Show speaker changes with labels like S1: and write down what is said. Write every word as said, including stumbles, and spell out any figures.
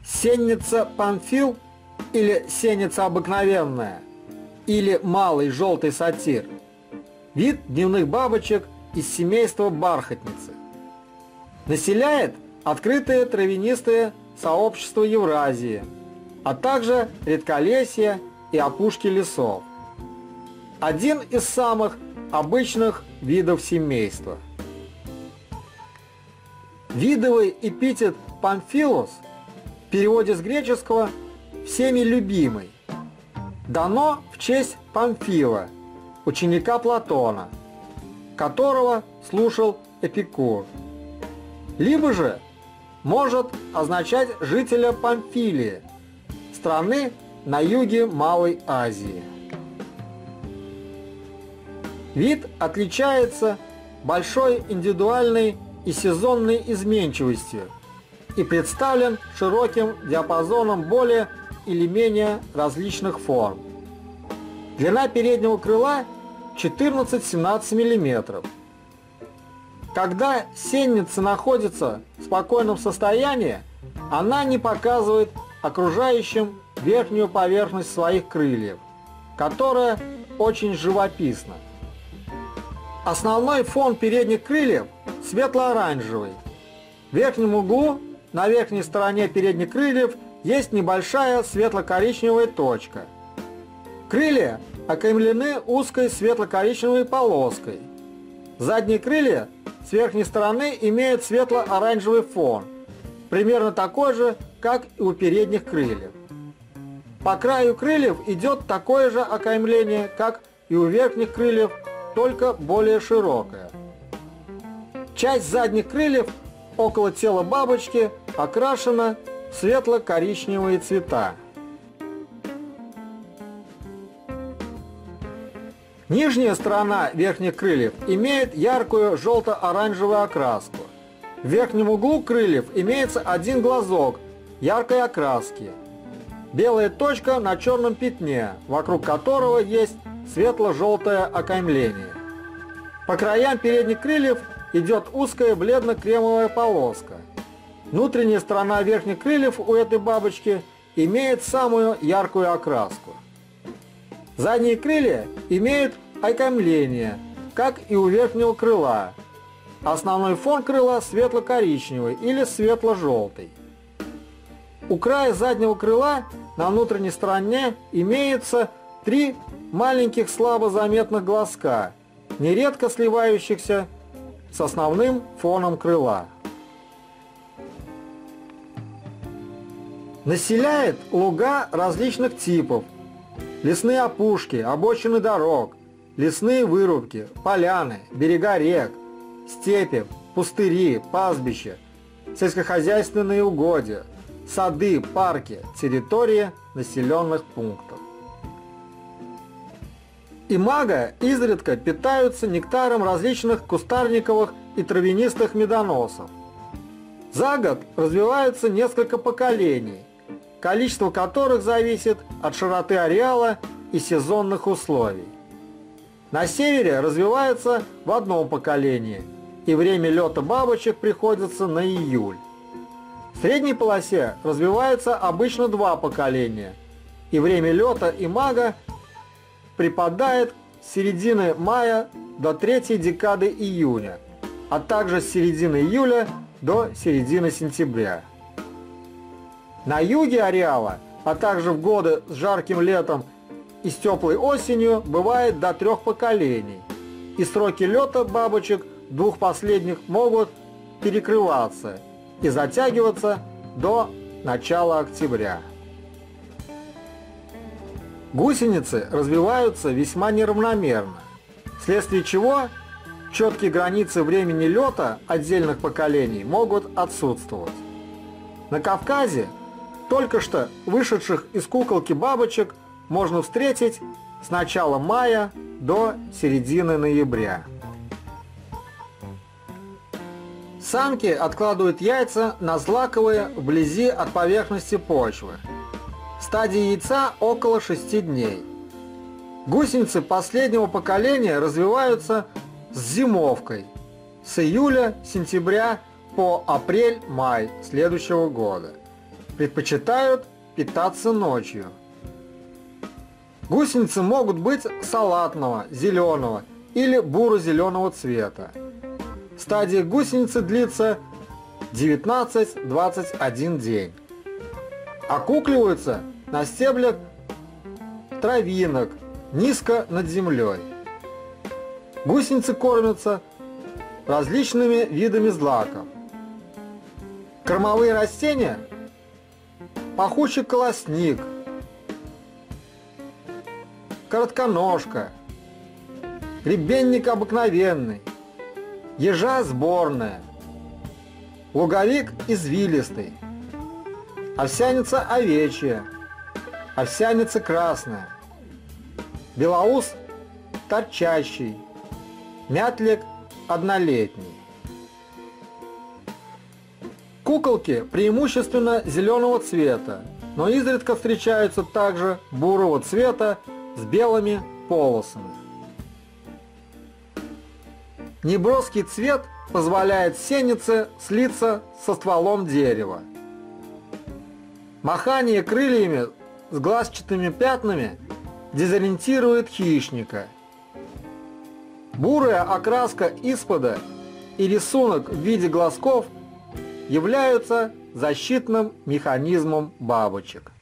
S1: Сенница памфил или сенница обыкновенная, или малый желтый сатир – вид дневных бабочек из семейства бархатницы. Населяет открытые травянистые сообщества Евразии, а также редколесья и опушки лесов. Один из самых обычных видов семейства. Видовый эпитет памфилус в переводе с греческого «всеми любимый» дано в честь Памфила, ученика Платона, которого слушал Эпикур. Либо же может означать жителя Памфилии, страны на юге Малой Азии. Вид отличается большой индивидуальной и сезонной изменчивостью и представлен широким диапазоном более или менее различных форм. Длина переднего крыла четырнадцать-семнадцать миллиметров. Когда сенница находится в спокойном состоянии, она не показывает окружающим верхнюю поверхность своих крыльев, которая очень живописна. Основной фон передних крыльев светло-оранжевый. В верхнем углу на верхней стороне передних крыльев есть небольшая светло-коричневая точка. Крылья окаймлены узкой светло-коричневой полоской. Задние крылья с верхней стороны имеют светло-оранжевый фон, примерно такой же, как и у передних крыльев. По краю крыльев идет такое же окаймление, как и у верхних крыльев, только более широкое. Часть задних крыльев около тела бабочки окрашена в светло-коричневые цвета. Нижняя сторона верхних крыльев имеет яркую желто-оранжевую окраску. В верхнем углу крыльев имеется один глазок яркой окраски. Белая точка на черном пятне, вокруг которого есть светло-желтое окаймление. По краям передних крыльев идет узкая бледно-кремовая полоска. Внутренняя сторона верхних крыльев у этой бабочки имеет самую яркую окраску. Задние крылья имеют окаймление, как и у верхнего крыла. Основной фон крыла светло-коричневый или светло-желтый. У края заднего крыла на внутренней стороне имеется три маленьких слабо заметных глазка, нередко сливающихся с основным фоном крыла. Населяет луга различных типов: лесные опушки, обочины дорог, лесные вырубки, поляны, берега рек, степи, пустыри, пастбища, сельскохозяйственные угодья, сады, парки, территории населенных пунктов. Имага изредка питаются нектаром различных кустарниковых и травянистых медоносов. За год развиваются несколько поколений, количество которых зависит от широты ареала и сезонных условий. На севере развиваются в одном поколении, и время лета бабочек приходится на июль. В средней полосе развиваются обычно два поколения, и время лета имага припадает с середины мая до третьей декады июня, а также с середины июля до середины сентября. На юге ареала, а также в годы с жарким летом и с теплой осенью бывает до трех поколений, и сроки лета бабочек двух последних могут перекрываться и затягиваться до начала октября. Гусеницы развиваются весьма неравномерно, вследствие чего четкие границы времени лета отдельных поколений могут отсутствовать. На Кавказе только что вышедших из куколки бабочек можно встретить с начала мая до середины ноября. Самки откладывают яйца на злаковые вблизи от поверхности почвы. Стадия яйца около шести дней. Гусеницы последнего поколения развиваются с зимовкой с июля-сентября по апрель-май следующего года. предпочитают питаться ночью. Гусеницы могут быть салатного, зеленого или буро-зеленого цвета. Стадия гусеницы длится девятнадцать-двадцать один день. Окукливаются на стеблях травинок низко над землей. Гусеницы кормятся различными видами злаков. Кормовые растения – пахучий колосник, коротконожка, гребенник обыкновенный, ежа сборная, луговик извилистый, овсяница овечья, овсяница красная, белоус торчащий, мятлик однолетний. Куколки преимущественно зеленого цвета, но изредка встречаются также бурого цвета с белыми полосами. Неброский цвет позволяет сеннице слиться со стволом дерева. Махание крыльями с глазчатыми пятнами дезориентирует хищника. Бурая окраска испода и рисунок в виде глазков являются защитным механизмом бабочек.